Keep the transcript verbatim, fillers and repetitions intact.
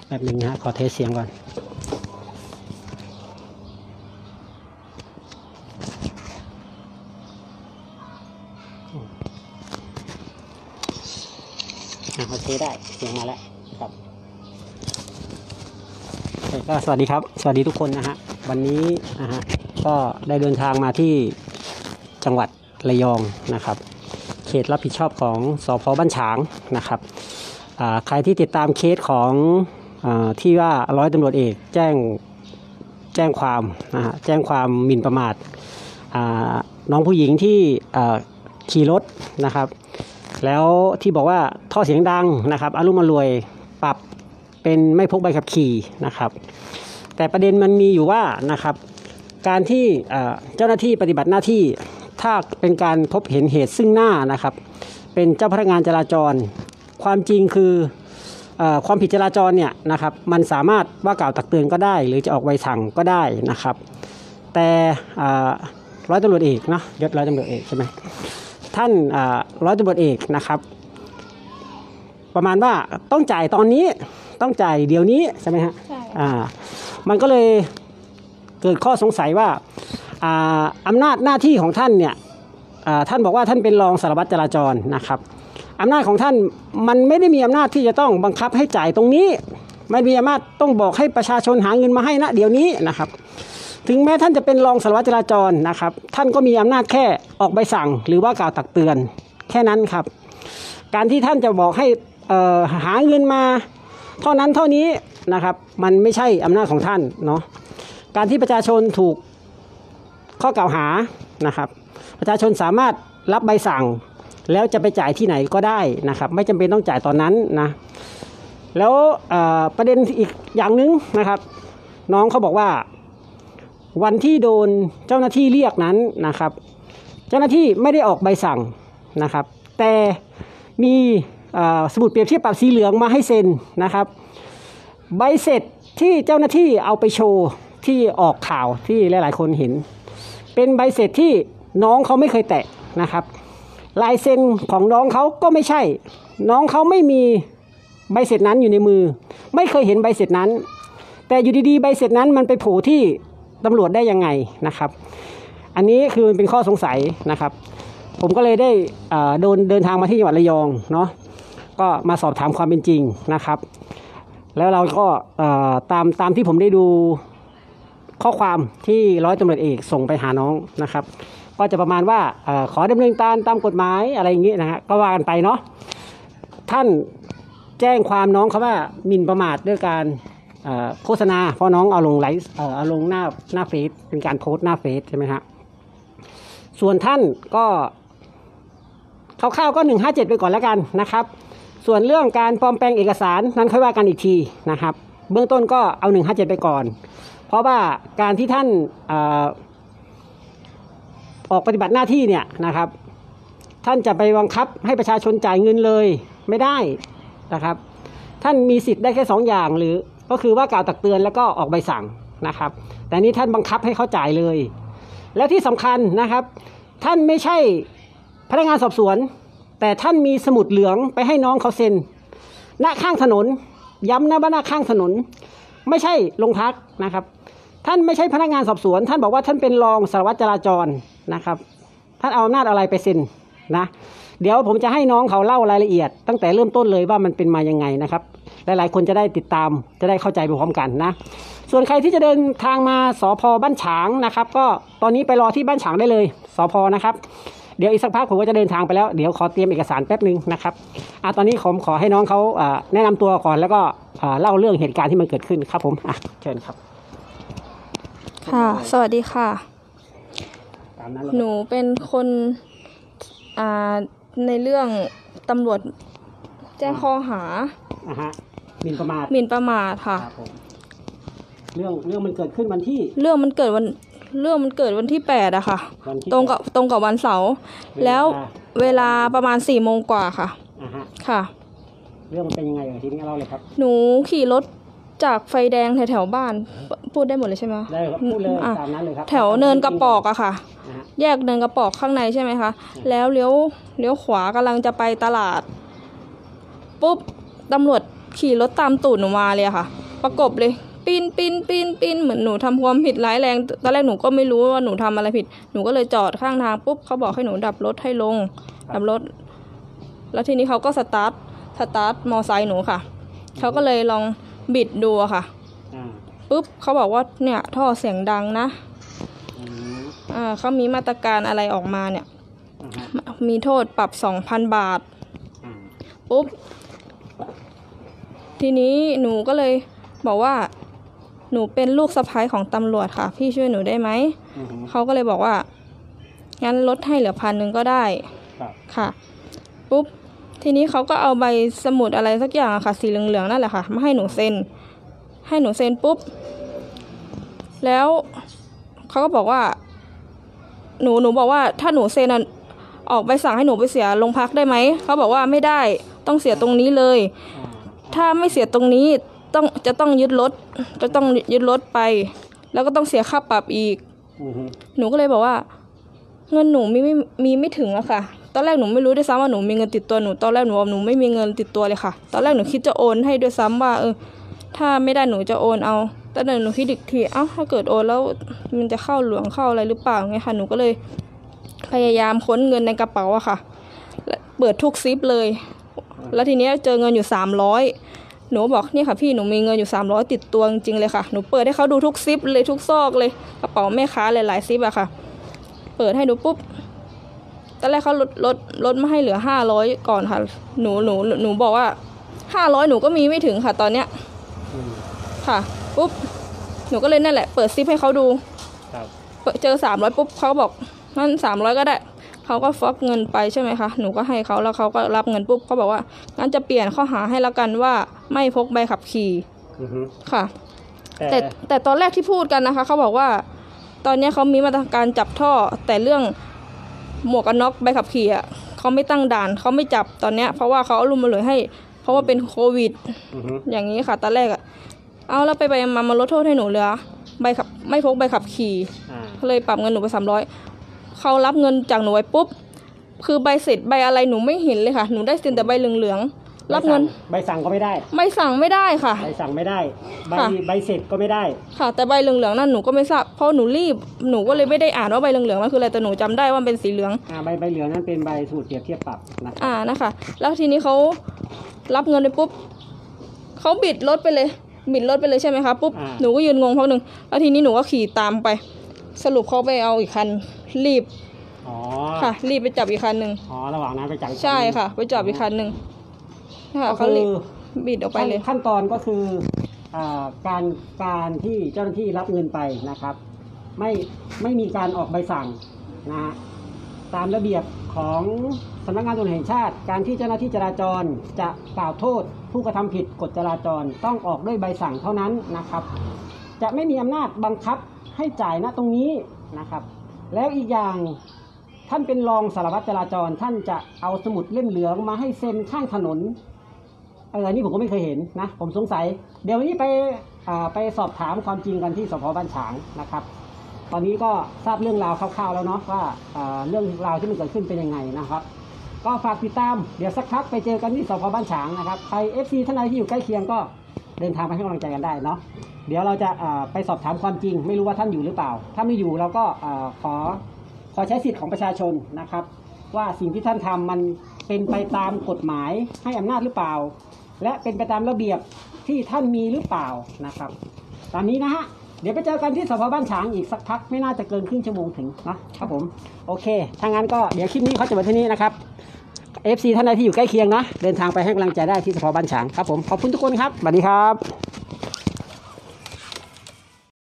แบบหนึ่งนะขอเทสเสียงก่อนโอเคได้เสียงมาแล้วครับก็สวัสดีครับสวัสดีทุกคนนะฮะวันนี้นะฮะก็ได้เดินทางมาที่จังหวัดระยองนะครับเขตรับผิดชอบของสภ.บ้านฉางนะครับใครที่ติดตามเคสของที่ว่าร้อยตำรวจเอกแจ้งแจ้งความนะฮะแจ้งความหมิ่นประมาทน้องผู้หญิงที่ขี่รถนะครับแล้วที่บอกว่าท่อเสียงดังนะครับอารมณ์อร่วยปรับเป็นไม่พกใบขับขี่นะครับแต่ประเด็นมันมีอยู่ว่านะครับการที่เจ้าหน้าที่ปฏิบัติหน้าที่ถ้าเป็นการพบเห็นเหตุซึ่งหน้านะครับเป็นเจ้าพนักงานจราจรความจริงคือความผิดจราจรเนี่ยนะครับมันสามารถว่ากล่าวตักเตือนก็ได้หรือจะออกใบสั่งก็ได้นะครับแต่ร้อยตำรวจเอกเนาะยศร้อยตำรวจเอกใช่ไหมท่านร้อยตำรวจเอกนะครับประมาณว่าต้องจ่ายตอนนี้ต้องจ่ายเดี๋ยวนี้ใช่ไหมฮะใช่อ่ามันก็เลยเกิดข้อสงสัยว่าอ่าอำนาจหน้าที่ของท่านเนี่ยอ่าท่านบอกว่าท่านเป็นรองสารวัตรจราจรนะครับอำนาจของท่านมันไม่ได้มีอำนาจที่จะต้องบังคับให้จ่ายตรงนี้ไม่มีอำนาจต้องบอกให้ประชาชนหาเงินมาให้นะเดี๋ยวนี้นะครับถึงแม้ท่านจะเป็นรองสารวัตรจราจรนะครับท่านก็มีอำนาจแค่ออกใบสั่งหรือว่ากล่าวตักเตือนแค่นั้นครับการที่ท่านจะบอกให้เอ่อหาเงินมาเท่านั้นเท่านี้นะครับมันไม่ใช่อำนาจของท่านเนาะการที่ประชาชนถูกข้อกล่าวหานะครับประชาชนสามารถรับใบสั่งแล้วจะไปจ่ายที่ไหนก็ได้นะครับไม่จำเป็นต้องจ่ายตอนนั้นนะแล้วประเด็นอีกอย่างหนึ่งนะครับน้องเขาบอกว่าวันที่โดนเจ้าหน้าที่เรียกนั้นนะครับเจ้าหน้าที่ไม่ได้ออกใบสั่งนะครับแต่มีสมุดเปรียบเทียบปรับสีเหลืองมาให้เซ็นนะครับใบเสร็จที่เจ้าหน้าที่เอาไปโชว์ที่ออกข่าวที่หลายๆคนเห็นเป็นใบเสร็จที่น้องเขาไม่เคยแตะนะครับลายเซ็นของน้องเขาก็ไม่ใช่น้องเขาไม่มีใบเสร็จนั้นอยู่ในมือไม่เคยเห็นใบเสร็จนั้นแต่อยู่ดีๆใบเสร็จนั้นมันไปโผล่ที่ตำรวจได้ยังไงนะครับอันนี้คือมันเป็นข้อสงสัยนะครับผมก็เลยได้โดนเดินทางมาที่จังหวัดระยองเนาะก็มาสอบถามความเป็นจริงนะครับแล้วเราก็ตามตามที่ผมได้ดูข้อความที่ร้อยตำรวจเอกส่งไปหาน้องนะครับก็จะประมาณว่าขอดำเนินการตามกฎหมายอะไรอย่างนี้นะฮะก็ว่ากันไปเนาะท่านแจ้งความน้องเขาว่าหมิ่นประมาทด้วยการโฆษณาเพราะน้องเอาลงไลฟ์เอาลงหน้าหน้าเฟซเป็นการโพสต์หน้าเฟซใช่ไหมฮะส่วนท่านก็คร่าวๆก็หนึ่งห้าเจ็ดไปก่อนแล้วกันนะครับส่วนเรื่องการปลอมแปลงเอกสารนั้นค่อยว่ากันอีกทีนะครับเบื้องต้นก็เอาหนึ่งห้าเจ็ดไปก่อนเพราะว่าการที่ท่านออกปฏิบัติหน้าที่เนี่ยนะครับท่านจะไปบังคับให้ประชาชนจ่ายเงินเลยไม่ได้นะครับท่านมีสิทธิ์ได้แค่สองอย่างหรือก็คือว่ากล่าวตักเตือนแล้วก็ออกใบสั่งนะครับแต่นี้ท่านบังคับให้เขาจ่ายเลยแล้วที่สำคัญนะครับท่านไม่ใช่พนักงานสอบสวนแต่ท่านมีสมุดเหลืองไปให้น้องเขาเซ็นหน้าข้างถนนย้ำนะว่าหน้าข้างถนนไม่ใช่โรงพักนะครับท่านไม่ใช่พนักงานสอบสวนท่านบอกว่าท่านเป็นรองสารวัตรจราจรนะครับท่านเอาอำนาจอะไรไปเซ็นนะเดี๋ยวผมจะให้น้องเขาเล่ารายละเอียดตั้งแต่เริ่มต้นเลยว่ามันเป็นมายังไงนะครับหลายๆคนจะได้ติดตามจะได้เข้าใจไปพร้อมกันนะส่วนใครที่จะเดินทางมาสภ.บ้านฉางนะครับก็ตอนนี้ไปรอที่บ้านฉางได้เลยสภ.นะครับเดี๋ยวอีกสักพักผมก็จะเดินทางไปแล้วเดี๋ยวขอเตรียมเอกสารแป๊บนึงนะครับอ่ะตอนนี้ผมขอให้น้องเขาแนะนำตัวก่อนแล้วก็เล่าเรื่องเหตุการณ์ที่มันเกิดขึ้นครับผมอ่ะเชิญครับค่ะสวัสดีค่ะหนูเป็นคนอ่าในเรื่องตำรวจแจ้งข้อหาอ่าฮะหมิ่นประมาทหมิ่นประมาทค่ะเรื่องเรื่องมันเกิดขึ้นวันที่เรื่องมันเกิดวันเรื่องมันเกิดวันที่แปดอะค่ะตรงกับตรงกับวันเสาร์แล้วเวลาประมาณสี่โมงกว่าค่ะอ่าฮะค่ะเรื่องมันเป็นยังไงทีนี้เล่าเลยครับหนูขี่รถจากไฟแดงแถวๆบ้านพูดได้หมดเลยใช่ไหมได้ครับพูดเลยตามนั้นเลยครับแถวเนินกระปอกอะค่ะแยกเนินกระปอกข้างในใช่ไหมคะแล้วเลี้ยวเลี้ยวขวากำลังจะไปตลาดปุ๊บตำรวจขี่รถตามตูดหนูมาเลยค่ะประกบเลยปีนปีนปีนปีนเหมือนหนูทำความผิดร้ายแรงตอนแรกหนูก็ไม่รู้ว่าหนูทำอะไรผิดหนูก็เลยจอดข้างทางปุ๊บเขาบอกให้หนูดับรถให้ลงดับรถแล้วทีนี้เขาก็สตาร์ทสตาร์ทมอไซค์หนูค่ะเขาก็เลยลองบิดดูอะค่ะปุ๊บเขาบอกว่าเนี่ยท่อเสียงดังนะอ่าเขามีมาตรการอะไรออกมาเนี่ยมีโทษปรับสองพันบาทปุ๊บทีนี้หนูก็เลยบอกว่าหนูเป็นลูกสะใภ้ของตำรวจค่ะพี่ช่วยหนูได้ไหมเขาก็เลยบอกว่างั้นลดให้เหลือพันหนึ่งก็ได้ค่ะปุ๊บทีนี้เขาก็เอาใบสมุดอะไรสักอย่างอะค่ะสีเหลืองๆนั่นแหละค่ะมาให้หนูเซ็นให้หนูเซ็นปุ๊บแล้วเขาก็บอกว่าหนูหนูบอกว่าถ้าหนูเซ็นออกใบสั่งให้หนูไปเสียโรงพักได้ไหมเขาบอกว่าไม่ได้ต้องเสียตรงนี้เลยถ้าไม่เสียตรงนี้ต้องจะต้องยึดรถจะต้องยึดรถไปแล้วก็ต้องเสียค่าปรับอีกหนูก็เลยบอกว่าเงินหนูมีไม่มีไม่ถึงอะค่ะตอนแรกหนูไม่รู้ด้วยซ้ำว่าหนูมีเงินติดตัวหนูตอนแรกหนูบอกหนูไม่มีเงินติดตัวเลยค่ะตอนแรกหนูคิดจะโอนให้ด้วยซ้ำว่าเออถ้าไม่ได้หนูจะโอนเอาแต่เดี๋ยวหนูคิดอีกทีเอ้าถ้าเกิดโอนแล้วมันจะเข้าหลวงเข้าอะไรหรือเปล่าไงค่ะหนูก็เลยพยายามค้นเงินในกระเป๋าอะค่ะเปิดทุกซิปเลยแล้วทีนี้เจอเงินอยู่สามร้อยหนูบอกนี่ค่ะพี่หนูมีเงินอยู่สามร้อยติดตัวจริงๆเลยค่ะหนูเปิดให้เขาดูทุกซิปเลยทุกซอกเลยกระเป๋าแม่ค้าหลายๆซิปอะค่ะเปิดให้ดูปุ๊บตอนแรกเขาลดลดลดมาให้เหลือห้าร้อยก่อนค่ะหนูหนูหนูบอกว่าห้าร้อยหนูก็มีไม่ถึงค่ะตอนเนี้ยค่ะปุ๊บหนูก็เลยนั่นแหละเปิดซิปให้เขาดูเจอสามร้อยปุ๊บเขาบอกงั้นสามร้อยก็ได้เขาก็ฟอกเงินไปใช่ไหมคะหนูก็ให้เขาแล้วเขาก็รับเงินปุ๊บเขาบอกว่างั้นจะเปลี่ยนข้อหาให้ละกันว่าไม่พกใบขับขี่ค่ะแต่แต่ตอนแรกที่พูดกันนะคะเขาบอกว่าตอนนี้เขามีมาตรการจับท่อแต่เรื่องหมวกกันน็อกใบขับขี่อ่ะเขาไม่ตั้งด่านเขาไม่จับตอนเนี้ยเพราะว่าเขาเอารุมมาเลยให้เพราะว่าเป็นโควิดอย่างนี้ค่ะตอนแรกอ่ะเอาแล้วไปไปมามาลดโทษให้หนูเหลือใบขับไม่พกใบขับขี่เลยปรับเงินหนูไปสามร้อยเขารับเงินจากหนูไว้ปุ๊บคือใบเสร็จใบอะไรหนูไม่เห็นเลยค่ะหนูได้เซ็นแต่ใบเหลืองๆรับเงินใบสั่งก็ไม่ได้ใบสั่งไม่ได้ค่ะใบสั่งไม่ได้ใบใบเสร็จก็ไม่ได้ค่ะแต่ใบเหลืองๆนั่นหนูก็ไม่ทราบเพราะหนูรีบหนูก็เลยไม่ได้อ่านว่าใบเหลืองๆนั่นคืออะไรแต่หนูจำได้ว่าเป็นสีเหลืองอ่าใบใบเหลืองนั่นเป็นใบสมุดเปรียบเทียบปรับนะอ่านะคะแล้วทีนี้เขารับเงินไปปุ๊บเขาบิดรถไปเลยบิดรถไปเลยใช่ไหมคะปุ๊บหนูก็ยืนงงพักหนึ่งแล้วทีนี้หนูก็ขี่ตามไปสรุปเขาไปเอาอีกคันรีบค่ะรีบไปจับอีกคันหนึ่งอ๋อระหว่างนั้นไปจับใช่ค่ะไปจับอีกคันหนึ่งค่ะเขารีบบิดออกไปเลยขั้นตอนก็คืออ่าการการที่เจ้าหน้าที่รับเงินไปนะครับไม่ไม่มีการออกใบสั่งนะฮะตามระเบียบของสำนักงานตำรวจแห่งชาติการที่เจ้าหน้าที่จราจรจะกล่าวโทษผู้กระทำผิดกฎจราจรต้องออกด้วยใบสั่งเท่านั้นนะครับจะไม่มีอำนาจบังคับให้จ่ายณตรงนี้นะครับแล้วอีกอย่างท่านเป็นรองสารวัตรจราจรท่านจะเอาสมุดเล่มเหลืองมาให้เซ็นข้างถนนเออนี่ผมก็ไม่เคยเห็นนะผมสงสัยเดี๋ยววันนี้ไปไปสอบถามความจริงกันที่สพ.บ้านฉางนะครับตอนนี้ก็ทราบเรื่องราวคร่าวๆแล้วเนาะว่าเรื่องราวที่มันเกิดขึ้นเป็นยังไงนะครับก็ฝากติดตามเดี๋ยวสักพักไปเจอกันที่สพ.บ้านฉางนะครับใคร เอฟ ซี ท่านใดที่อยู่ใกล้เคียงก็เดินทางไปให้กำลังใจกันได้เนาะเดี๋ยวเราจะไปสอบถามความจริงไม่รู้ว่าท่านอยู่หรือเปล่าถ้าไม่อยู่เราก็ขอขอใช้สิทธิ์ของประชาชนนะครับว่าสิ่งที่ท่านทำมันเป็นไปตามกฎหมายให้อำนาจหรือเปล่าและเป็นไปตามระเบียบที่ท่านมีหรือเปล่านะครับตอนนี้นะฮะเดี๋ยวไปเจอกันที่สพ.บ้านฉางอีกสักพักไม่น่าจะเกินครึ่งชั่วโมงถึงนะครับผมโอเคถ้างั้นก็เดี๋ยวคลิปนี้เขาจะมาที่นี้นะครับ เอฟ ซี ท่านใดที่อยู่ใกล้เคียงนะเดินทางไปให้กำลังใจได้ที่สพ.บ้านฉางครับผมขอบคุณทุกคนครับสวัสดีครับ